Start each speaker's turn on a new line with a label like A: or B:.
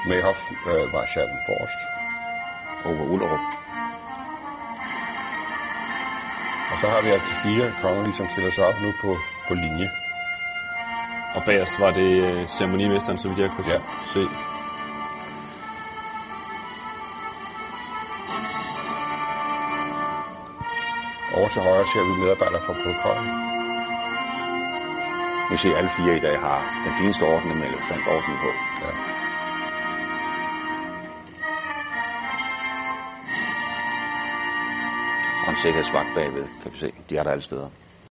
A: med hofmarschallen forrest.
B: Over Ullerup.
A: Og så har vi altså de 4 konger, som stiller sig op nu på linje.
C: Og bagerst var det ceremonimesteren, så vidt jeg kunne se.
A: Over til højre ser vi medarbejdere fra protokollen.
B: Vi ser alle 4 i dag har den fineste ordning med elefantordning på.
A: Ja.
B: Og en sikkerhedsvagt bagved, kan vi se. De er der alle steder.